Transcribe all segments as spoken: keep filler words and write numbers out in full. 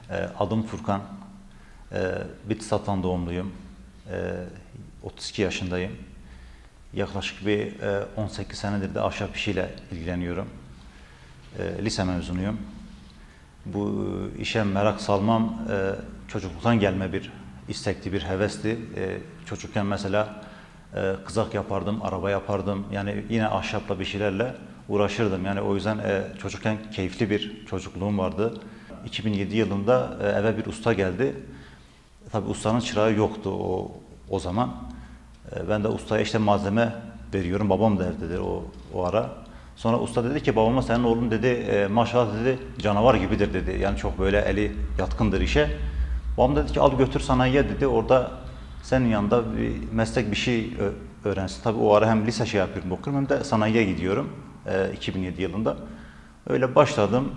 E, adım Furkan. E, Bitlis Atlan doğumluyum. E, otuz iki yaşındayım. Yaklaşık bir e, on sekiz senedir de ahşap işiyle ilgileniyorum. E, lise mezunuyum. Bu işe merak salmam e, çocukluktan gelme bir istekti, bir hevesti. E, çocukken mesela e, kızak yapardım, araba yapardım. Yani yine ahşapla bir şeylerle uğraşırdım. Yani o yüzden e, çocukken keyifli bir çocukluğum vardı. iki bin yedi yılında e, eve bir usta geldi. Tabii ustanın çırağı yoktu o o zaman. E, ben de ustaya işte malzeme veriyorum. Babam da evdedir o o ara. Sonra usta dedi ki babama senin oğlun dedi e, maşallah dedi canavar gibidir dedi. Yani çok böyle eli yatkındır işe. Babam dedi ki al götür sanayiye dedi. Orada senin yanında bir meslek bir şey öğrensin. Tabii o ara hem lise şey yapıyorum okuyorum hem de sanayiye gidiyorum e, iki bin yedi yılında. Öyle başladım.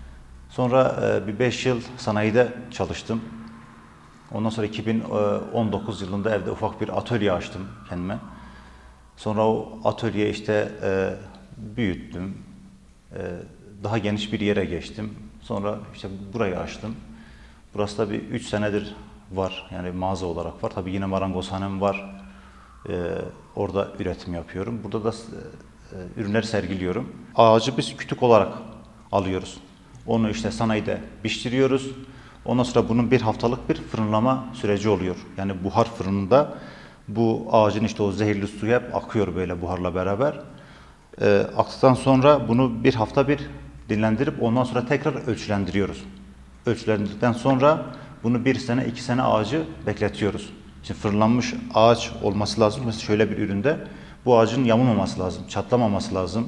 Sonra e, bir beş yıl sanayide çalıştım. Ondan sonra iki bin on dokuz yılında evde ufak bir atölye açtım kendime. Sonra o atölye işte e, büyüttüm. E, daha geniş bir yere geçtim. Sonra işte burayı açtım. Burası da bir üç senedir var. Yani mağaza olarak var. Tabii yine marangozhanem var. E, orada üretim yapıyorum. Burada da e, ürünleri sergiliyorum. Ağacı biz kütük olarak alıyoruz. Onu işte sanayide pişiriyoruz. Ondan sonra bunun bir haftalık bir fırınlama süreci oluyor. Yani buhar fırınında bu ağacın işte o zehirli suyu hep akıyor böyle buharla beraber. E, aktıktan sonra bunu bir hafta bir dinlendirip ondan sonra tekrar ölçülendiriyoruz. Ölçülendirdikten sonra bunu bir sene iki sene ağacı bekletiyoruz. Şimdi fırınlanmış ağaç olması lazım. Mesela şöyle bir üründe bu ağacın yamulmaması lazım, çatlamaması lazım.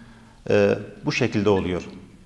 E, bu şekilde oluyor.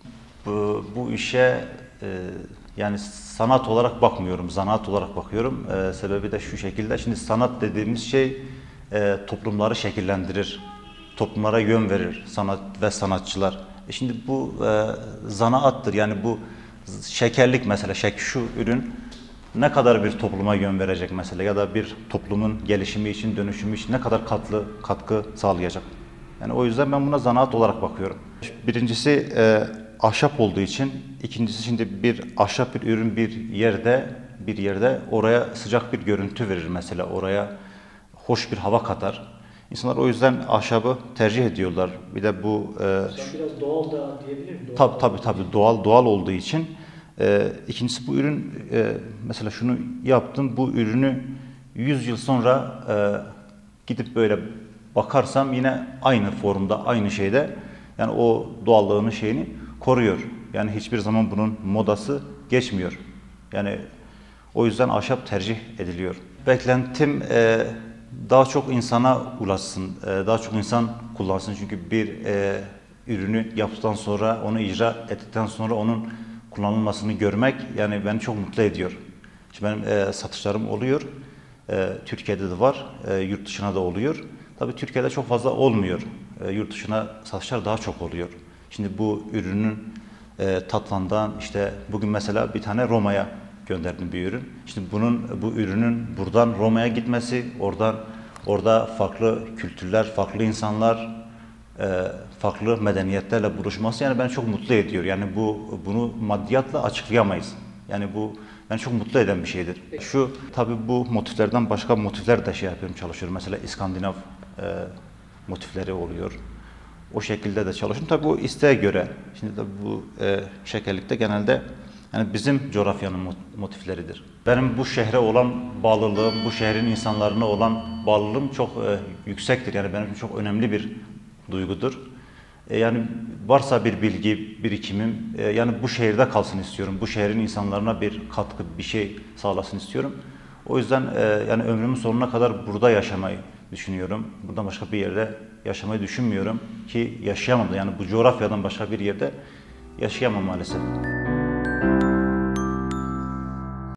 Bu, bu işe e, yani sanat olarak bakmıyorum, zanaat olarak bakıyorum. E, sebebi de şu şekilde. Şimdi sanat dediğimiz şey e, toplumları şekillendirir, toplumlara yön verir sanat ve sanatçılar. E şimdi bu e, zanaattır. Yani bu şekerlik mesela, şek şu ürün ne kadar bir topluma yön verecek mesela ya da bir toplumun gelişimi için, dönüşümü için ne kadar katlı katkı sağlayacak. Yani o yüzden ben buna zanaat olarak bakıyorum. Birincisi e, ahşap olduğu için, ikincisi şimdi bir ahşap bir ürün bir yerde bir yerde oraya sıcak bir görüntü verir mesela, oraya hoş bir hava katar. İnsanlar o yüzden ahşabı tercih ediyorlar. Bir de bu e, Sen biraz doğal da diyebilir miyim? tabii tabii tabii doğal doğal olduğu için. E, ikincisi bu ürün e, mesela şunu yaptım, bu ürünü yüz yıl sonra e, gidip böyle bakarsam yine aynı formda, aynı şeyde, yani o doğallığını şeyini koruyor. Yani hiçbir zaman bunun modası geçmiyor. Yani o yüzden ahşap tercih ediliyor. Beklentim e, daha çok insana ulaşsın, e, daha çok insan kullansın. Çünkü bir e, ürünü yaptıktan sonra, onu icra ettikten sonra onun kullanılmasını görmek yani beni çok mutlu ediyor. Şimdi benim e, satışlarım oluyor. E, Türkiye'de de var, e, yurt dışına da oluyor. Tabii Türkiye'de çok fazla olmuyor. E, yurt dışına satışlar daha çok oluyor. Şimdi bu ürünün e, Tatvan'dan işte bugün mesela bir tane Roma'ya gönderdim bir ürün. Şimdi bunun bu ürünün buradan Roma'ya gitmesi, oradan orada farklı kültürler, farklı insanlar, e, farklı medeniyetlerle buluşması yani beni çok mutlu ediyor. Yani bu bunu maddiyatla açıklayamayız. Yani bu beni çok mutlu eden bir şeydir. Şu tabii bu motiflerden başka motifler de şey yapıyorum, çalışıyorum. Mesela İskandinav e, motifleri oluyor. O şekilde de çalışıyorum. Tabii bu isteğe göre. Şimdi tabii bu e, şekerlikte genelde yani bizim coğrafyanın motifleridir. Benim bu şehre olan bağlılığım, bu şehrin insanlarına olan bağlılığım çok e, yüksektir. Yani benim için çok önemli bir duygudur. E, yani varsa bir bilgi birikimim, e, yani bu şehirde kalsın istiyorum. Bu şehrin insanlarına bir katkı, bir şey sağlasın istiyorum. O yüzden e, yani ömrümün sonuna kadar burada yaşamayı düşünüyorum. Buradan başka bir yerde yaşamayı düşünmüyorum ki yaşayamam da, yani bu coğrafyadan başka bir yerde yaşayamam maalesef.